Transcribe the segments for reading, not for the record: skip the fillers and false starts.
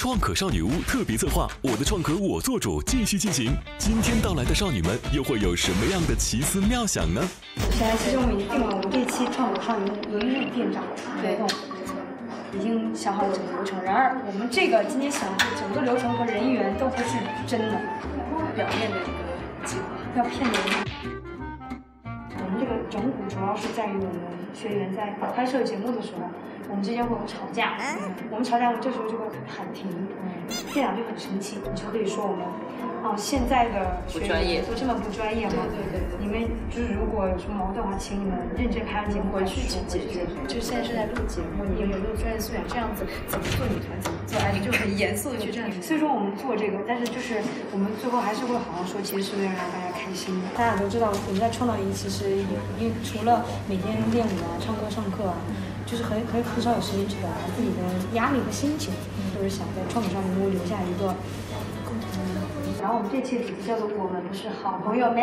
创可少女屋特别策划，我的创可我做主继续进行。今天到来的少女们又会有什么样的奇思妙想呢？ 现在其实我们已经定了我们这期创可少女屋一日店长活动，已经想好了整个流程。然而我们这个今天想的整个流程和人员都不是真的，表面的一个计划，要骗人。我们这个整蛊主要是在于我们学员在拍摄节目的时候，我们之间会有吵架，我们吵架了，这时候就会喊停，店长就很生气，你就可以说我们，现在的学员都这么不专业吗？对，你们就是如果有什么矛盾的话，请你们认真拍完节目回去解决。就是现在是在录节目，你有没有专业素养？这样子怎么做女团怎么做？哎，你就很严肃的去这样。所以说我们做这个，但是就是我们最后还是会好好说，其实是为了让大家开心的。大家都知道，我们在创造营其实因为除了每天练舞啊、唱歌、上课啊。就是很少有时间去表达自己的压力和心情，就是想在创可少女屋留下一个共同的。然后我们这期的主题叫做“我们不是好朋友们”。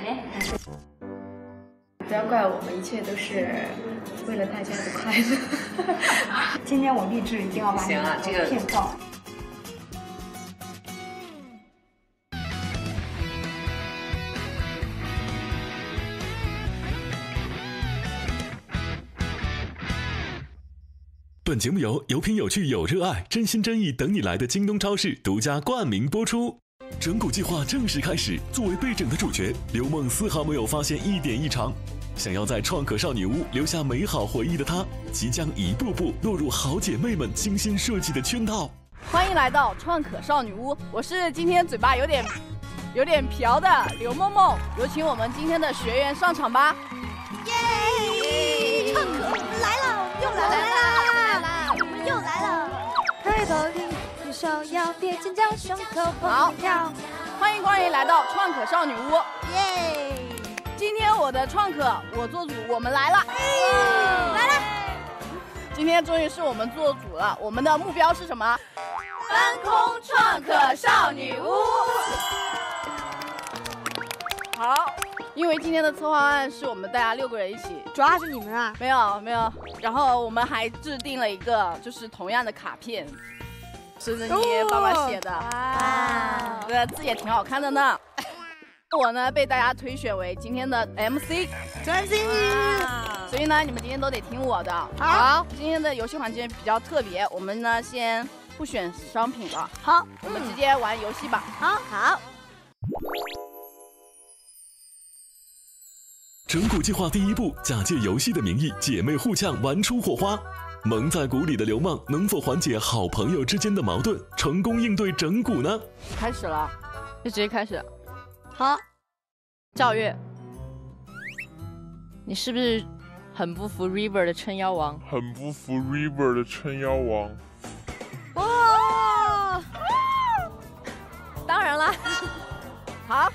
不要怪我们，一切都是为了大家的快乐。 今天我立志一定要把你们骗到。 本节目由有品有趣有热爱、真心真意等你来的京东超市独家冠名播出。整蛊计划正式开始，作为被整的主角，刘梦丝毫没有发现一点异常。想要在创可少女屋留下美好回忆的她，即将一步步落入好姐妹们精心设计的圈套。 欢迎来到创可少女屋，我是今天嘴巴有点瓢的刘梦梦，有请我们今天的学员上场吧。 耶！创可来了，又来了，我们又来了。抬头挺，举手要别尖叫，胸口蹦跳。 欢迎光临来到创可少女屋。 耶！ 今天我的创可我做主，我们来了。 来了！ 今天终于是我们做主了，我们的目标是什么？翻空创可少女屋。好。因为今天的策划案是我们大家6个人一起， 主要是你们啊？ 没有，然后我们还制定了一个就是同样的卡片，是你爸爸写的啊，这字也挺好看的呢。我呢被大家推选为今天的 MC， 专心， 所以呢你们今天都得听我的。 好， 今天的游戏环节比较特别，我们呢先不选商品了， 好， 我们直接玩游戏吧。 好。 整蛊计划第一步，假借游戏的名义，姐妹互呛，玩出火花。蒙在鼓里的刘梦能否缓解好朋友之间的矛盾，成功应对整蛊呢？ 开始了，就直接开始。 好， 赵月，你是不是很不服 River 的撑腰王？ 很不服 River 的撑腰王。 哇！ 当然了。好，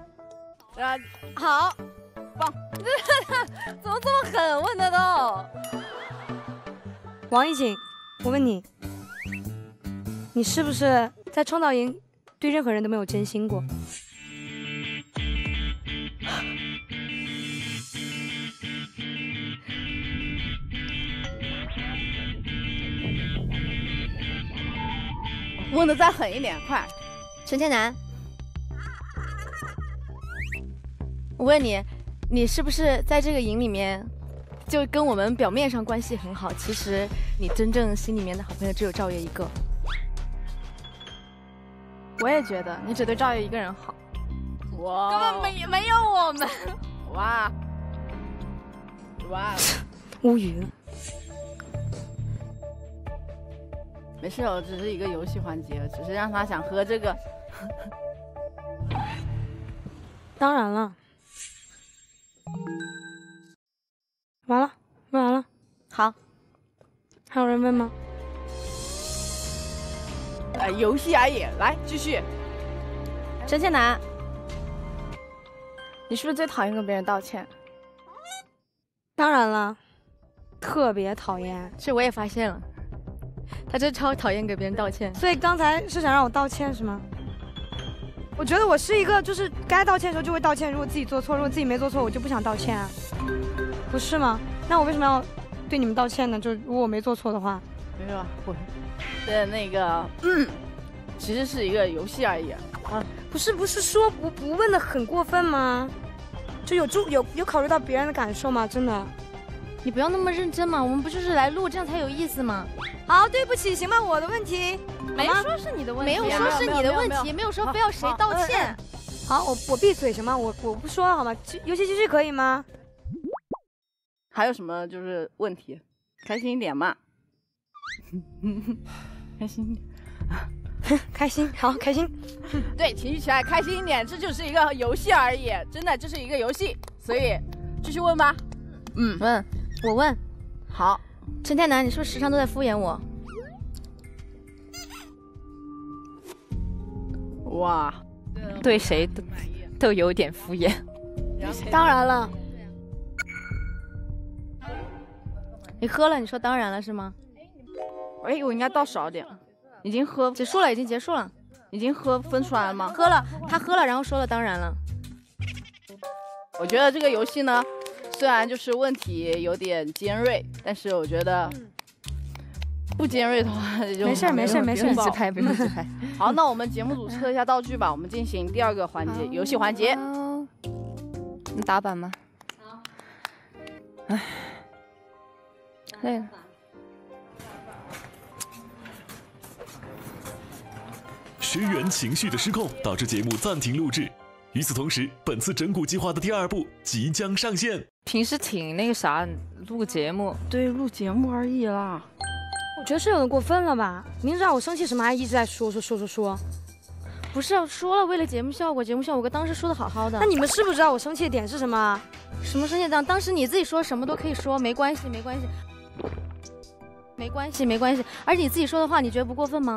好。 放， 怎么这么狠？问的都。 王一景，我问你，你是不是在创造营对任何人都没有真心过？ 问的再狠一点，快！ 陈天南，我问你。你是不是在这个营里面，就跟我们表面上关系很好，其实你真正心里面的好朋友只有赵月一个？ 我也觉得，你只对赵月一个人好。 哇， 根本没有我们。 哇， 无语了。 没事，我只是一个游戏环节，只是让他想喝这个。 当然了。完了，问完了。 好， 还有人问吗？ 游戏而已，来继续。 陈倩楠，你是不是最讨厌跟别人道歉？ 当然了，特别讨厌。 是我也发现了，他真超讨厌给别人道歉。 所以刚才是想让我道歉是吗？我觉得我是一个，就是该道歉的时候就会道歉，如果自己做错，如果自己没做错，我就不想道歉啊，不是吗？那我为什么要对你们道歉呢？就如果我没做错的话， 没有啊， 的那个，其实是一个游戏而已。 啊，不是说不问的很过分吗？就有考虑到别人的感受吗？真的。 你不要那么认真嘛，我们不就是来录，这样才有意思吗？ 好，对不起，行吧，我的问题。 没说是你的问题，没有说是你的问题，没有说非要谁道歉。 好，我闭嘴行吗？我不说了好吗？游戏继续可以吗？ 还有什么就是问题？开心一点嘛。开心一点。 开心，好开心。 对，情绪起来，开心一点，这就是一个游戏而已，真的，这是一个游戏，所以继续问吧。 问，我问。 好， 陈天南，你是不是时常都在敷衍我？ 哇， 对谁都有点敷衍。 当然了。 你喝了，你说当然了是吗？ 哎，我应该倒少点。已经喝结束了，已经结束了， 已经分出来了吗？ 喝了，他喝了，然后说了当然了。 我觉得这个游戏呢，虽然就是问题有点尖锐，但是我觉得不尖锐的话就没事， 不用自拍，不用自拍。 好，那我们节目组撤一下道具吧，我们进行第二个环节，游戏环节。 你打板吗？唉，累了。 学员情绪的失控导致节目暂停录制。与此同时，本次整蛊计划的第2部即将上线。 平时挺那个啥，录节目， 对，录节目而已啦。 我觉得是有点过分了吧？明知道我生气什么，还一直在说。 不是说了为了节目效果，我当时说的好好的。 那你们是不是知道我生气的点是什么？ 什么生气点？当时你自己说什么都可以说，没关系。而且你自己说的话，你觉得不过分吗？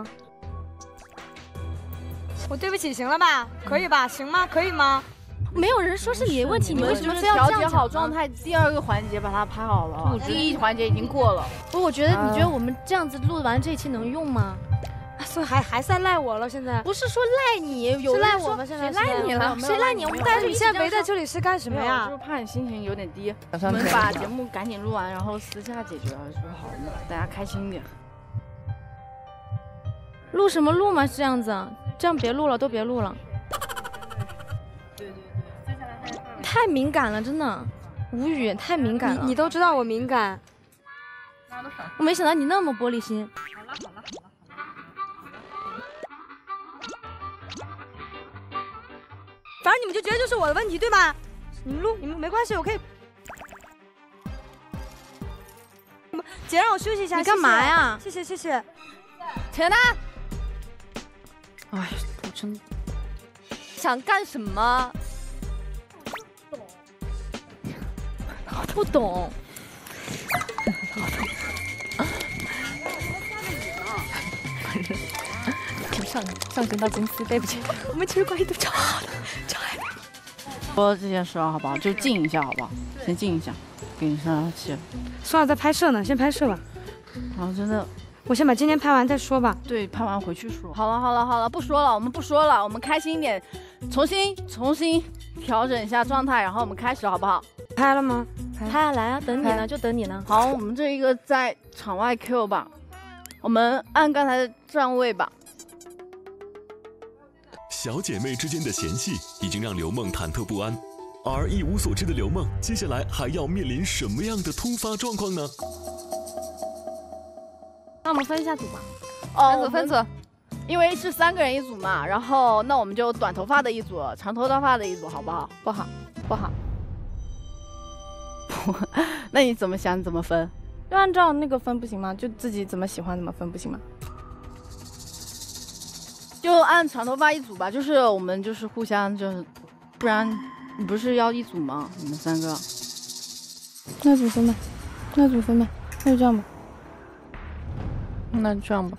我对不起，行了吧？可以吧？行吗？可以吗？ 没有人说是你的问题，你为什么非要调节这样好状态？第二个环节把它拍好了，第一环节已经过了。 不，我觉得你觉得我们这样子录完这一期能用吗？ 所以还在赖我了，现在不是说赖你，有赖我们现在谁赖你了？谁赖你？我们但是你现在围在这里是干什么呀？ 就是怕你心情有点低，我们把节目赶紧录完，然后私下解决了就好了，大家开心一点。 录什么录嘛？是这样子，这样别录了，都别录了。 对， 太敏感了，真的无语，太敏感了。 你都知道我敏感， 我没想到你那么玻璃心。 反正你们就觉得就是我的问题，对吧？你们录，你们没关系，我可以。姐让我休息一下。 你干嘛呀？ 谢谢。 陈丹， 哎，我真想干什么？不懂。 上升到金丝，对不起，我们其实关系都超好的，超爱。 说这件事好不好？就静一下好不好？先静一下，给你上气。 说了在拍摄呢，先拍摄吧。 好，真的。 我先把今天拍完再说吧。 对，拍完回去说。好了，不说了，我们不说了，我们开心一点，重新调整一下状态，然后我们开始好不好？ 拍了吗？ 拍啊，来啊，等你呢，就等你呢。 好，我们这一个在场外 Q 吧，我们按刚才的站位吧。 小姐妹之间的嫌隙已经让刘梦忐忑不安，而一无所知的刘梦接下来还要面临什么样的突发状况呢？ 那我们分一下组吧。 分组， 因为是3个人一组嘛，然后那我们就短头发的一组，长头发的一组，好不好？ 不好。 那你怎么想？你怎么分？ 就按照那个分不行吗？就自己怎么喜欢怎么分不行吗？ 就按长头发一组吧，就是我们就是互相就是，不然你不是要一组吗？你们3个。 那组分吧，那就这样吧。 那这样吧。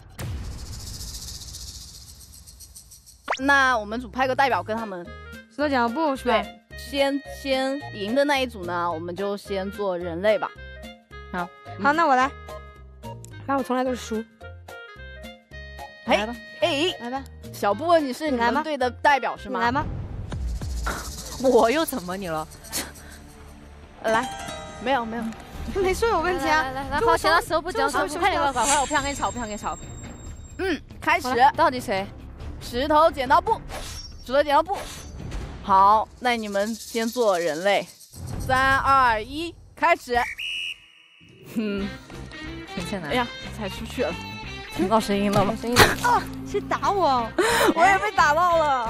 那我们组派个代表跟他们。 石头剪布是吧？ 对，先赢的那一组呢，我们就先做人类吧。 好，那我来。反正我从来都是输。 来吧， 来吧。 小布，你是你们队的代表是吗？ 你来吗？ 我又怎么你了？ 来，没有， 没说有问题啊。 来，好，剪刀石头布，快点，我不想跟你吵， 开始。 到底谁？ 石头剪刀布，石头剪刀布。好，那你们先做人类。3、2、1，开始。 挺艰难。 哎呀，踩出去了，听到声音了吗？ 声音了。啊！谁打我？ 我也被打到了。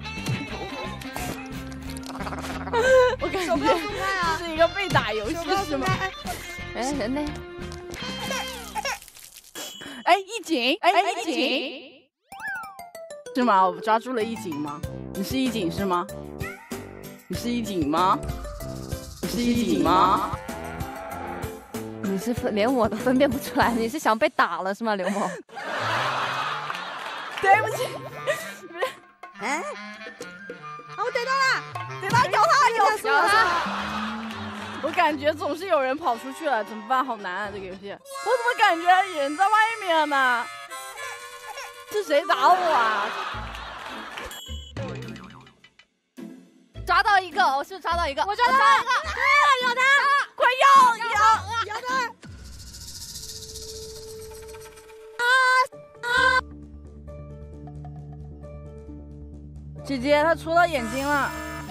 我感觉这是一个被打游戏是吗？ 哎，人呢？ 哎，一景，哎，一景，是吗？我抓住了一景吗？你是一景是吗？你是一景吗？你是一景吗？ 你是连我都分辨不出来，你是想被打了是吗，刘某？ 对不起。 哎，我逮到了， 逮到，咬他！我感觉总是有人跑出去了，怎么办？好难啊，这个游戏。我怎么感觉人在外面呢？是谁打我啊？ 抓到一个，我是不是抓到一个？ 我抓到了，咬他！ 快咬他！ 姐姐，她戳到眼睛了。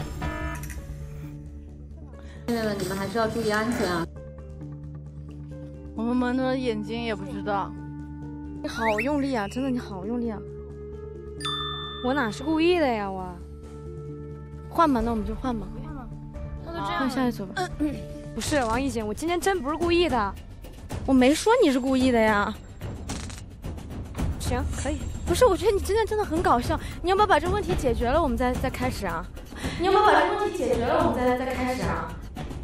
现在的你们还是要注意安全啊！ 我们蒙着眼睛也不知道。 你好用力啊！真的，你好用力啊！我哪是故意的呀？我换吧，那我们就换吧。 那就这样。 换下一组吧。不是王艺姐，我今天真不是故意的，我没说你是故意的呀。行，可以。不是，我觉得你今天真的很搞笑。你要不要把这个问题解决了，我们再开始啊？你要不要把这个问题解决了，我们再开始啊？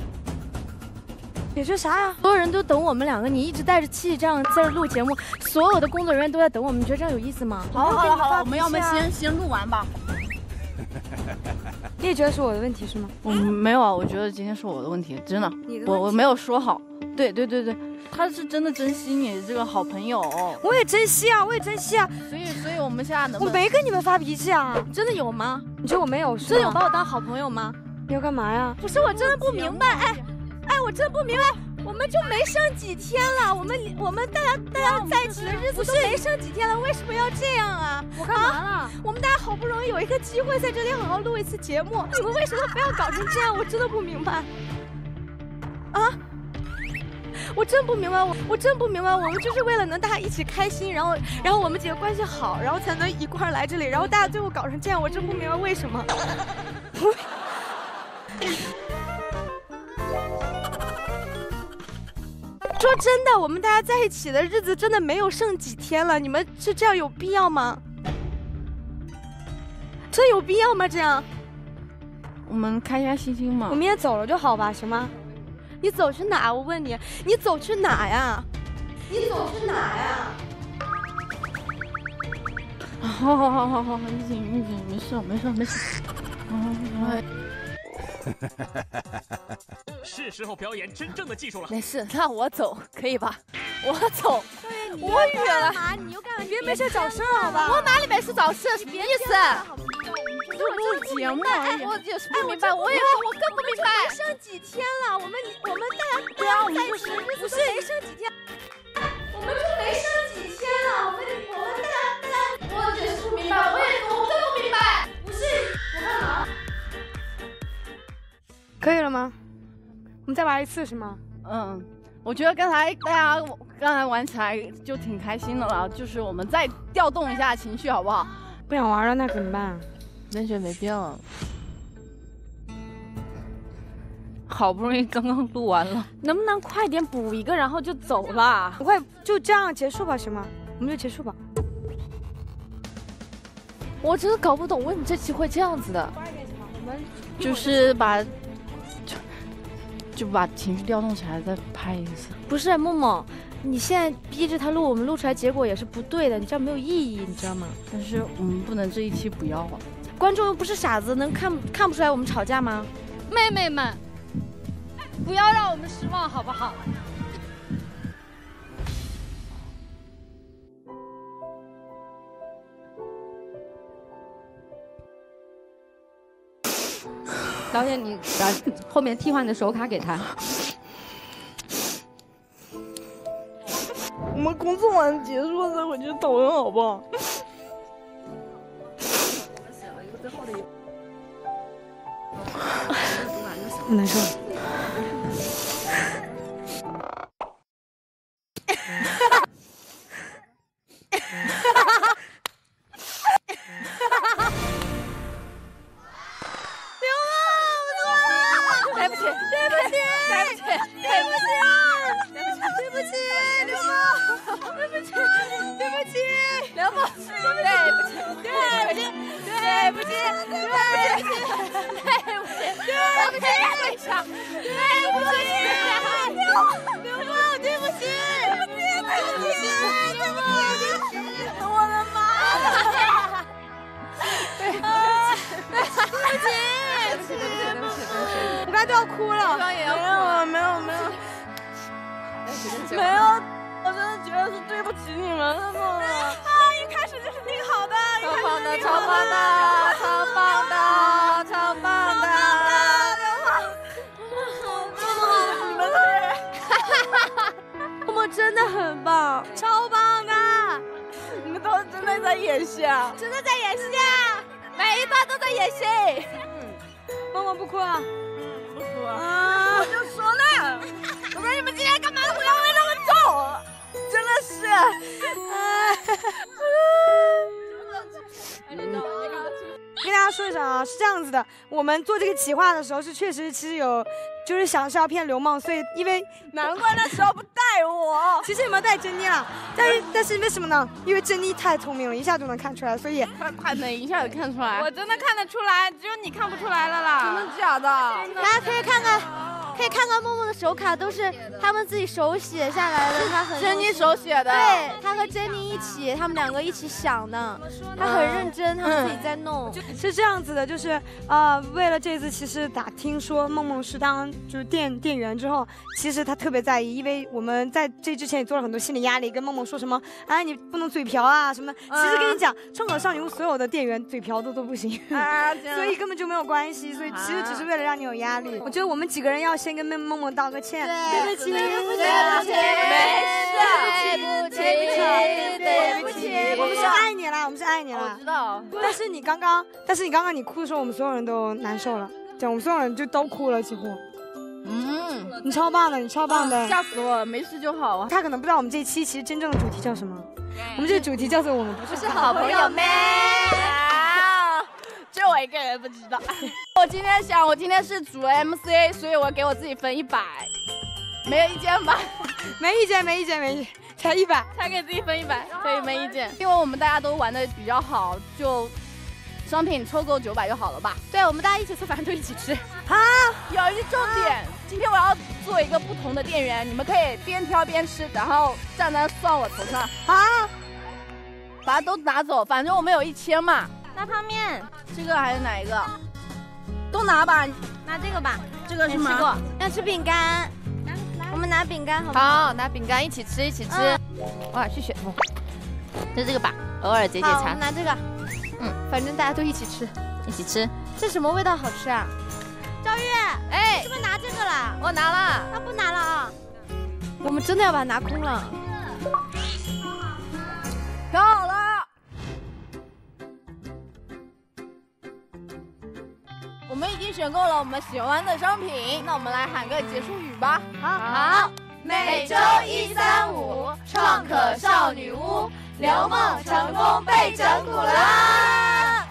解决啥呀？所有人都等我们两个，你一直带着气这样在这录节目，所有的工作人员都在等我们，你觉得这样有意思吗？ 好了，我们要不先录完吧？ 你也觉得是我的问题是吗？ 我没有啊，我觉得今天是我的问题，真的，我没有说好。对，他是真的珍惜你这个好朋友。 我也珍惜啊， 所以我们现在能不能？ 我没跟你们发脾气啊，真的有吗？你觉得我没有？真的有把我当好朋友吗？你要干嘛呀？不是，我真的不明白，哎，我真的不明白，我们就没剩几天了，我们大家在一起的日子都没剩几天了，为什么要这样啊？我干嘛了？我们大家好不容易有一个机会在这里好好录一次节目，你们为什么非要搞成这样？我真的不明白。啊？我真不明白，我们就是为了能大家一起开心，然后我们几个关系好，然后才能一块来这里，然后大家最后搞成这样，我真不明白为什么。说真的，我们大家在一起的日子真的没有剩几天了，你们是这样有必要吗？真有必要吗？这样？ 我们开开心心嘛。 我明天走了就好吧，行吗？你走去哪？我问你，你走去哪呀？ 好，一景，没事。 是时候表演真正的技术了。 没事，那我走可以吧？我走， 我远了。你又干嘛？你别没事找事好吧？ 我哪里没事找事？什么意思？ 就录节目而已。 我也是不明白，我更不明白。 没剩几天了，我们大家对啊，我们就是不是没剩几天，我们就没剩几天了，我们大家， 我也是不明白，我更不明白。 不是我干嘛？可以了吗？我们再玩一次是吗？ 我觉得大家刚才玩起来就挺开心的了，就是我们再调动一下情绪好不好？ 不想玩了那怎么办？ 真觉得没必要。好不容易刚刚录完了， 能不能快点补一个，然后就走了？快就这样结束吧，行吗？我们就结束吧。 我真的搞不懂为什么这期会这样子的， 就是就把情绪调动起来再拍一次。 不是默默，你现在逼着他录，我们录出来结果也是不对的，你这样没有意义，你知道吗？ 但是我们不能这一期不要啊， 观众又不是傻子，能看不出来我们吵架吗？ 妹妹们，不要让我们失望好不好？导演，你把后面替换的手卡给他。 我们工作完结束了再回去讨论，好不好？难受。 对不起，对不起，对不起，对不起，对不起，刘梦，对不起，对不起，刘梦，对不起，对不起，对不起，对不起，对不起，对不起，对不起，刘梦，对不起，对不起，对不起，我的妈！对不起。 我刚才都要哭了，没有，我真的觉得是对不起你们了嘛。 一开始就是挺好的， 超棒的，超棒的，超棒的，超棒的， 你们这些人， 默默真的很棒， 超棒的，你们都是真的在演戏啊，真的在演戏啊，每一段都在演戏。 默默不哭啊。 不哭啊！我就说呢，我说你们今天干嘛不要味那么重？真的是。 跟大家说一声啊，是这样子的，我们做这个企划的时候是确实其实有，就是想是要骗刘梦，所以因为难怪那时候不带我。 其实你们带珍妮了，但是为什么呢？因为珍妮太聪明了，一下就能看出来，所以快能一下就看出来。我真的看得出来，只有你看不出来了啦。真的假的？ 大家可以看看。可以看看默默的手卡都是他们自己手写下来的，他很珍妮手写的， 对，他和珍妮一起，他们两个一起想的，他很认真，他们自己在弄。 是这样子的，就是为了这次其实打听说梦梦是当就是店员之后，其实他特别在意，因为我们在这之前也做了很多心理压力，跟梦梦说什么，哎你不能嘴瓢啊什么的。其实跟你讲，创可少女屋所有的店员嘴瓢的都不行，所以根本就没有关系，所以其实只是为了让你有压力。我觉得我们几个人要先跟梦梦道个歉，对不起，对不起， 没事， 对不起，对不起，我们是爱你了，我们是爱你了。 我知道， 但是你刚刚你哭的时候，我们所有人都难受了，对，我们所有人就都哭了，几乎。你超棒的，你超棒的， 吓死我了，没事就好啊。 他可能不知道我们这期其实真正的主题叫什么，我们这主题叫做我们不是好朋友们。 就我一个人不知道。我今天是主 MC， 所以我给我自己分100，没有意见吧？ 没意见，才100， 才给自己分100，可以没意见。因为我们大家都玩的比较好，就商品凑够900就好了吧？ 对，我们大家一起吃，反正就一起吃。 有一个重点，今天我要做一个不同的店员，你们可以边挑边吃，然后账单算我头上。把它都拿走，反正我们有1000嘛。 拿泡面， 这个还是哪一个？都拿吧， 拿这个吧。 这个是吗？ 要吃饼干，我们拿饼干好不好？好，拿饼干一起吃，一起吃。我要去选，就这个吧，偶尔解解馋。 我们拿这个，反正大家都一起吃， 一起吃。 这什么味道好吃啊？赵玉， 哎， 是不是拿这个了？ 我拿了。 那不拿了啊？我们真的要把它拿空了。 调好了。我们已经选购了我们喜欢的商品，那我们来喊个结束语吧。 好，每周1、3、5，创可少女屋，刘梦成功被整蛊啦！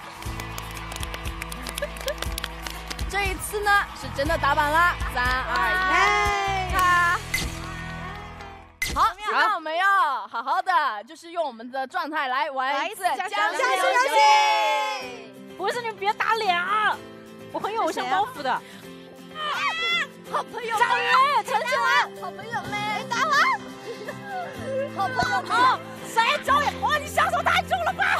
这一次呢是真的打板啦，3、2、1，咔！好，那我们要好好的，就是用我们的状态来玩一次将进游戏。 不是，你别打脸啊！我很有偶像包袱的。 好朋友张宇，陈志文， 好朋友们，打完。好朋友们， 谁招也？哇，你下手太重了吧！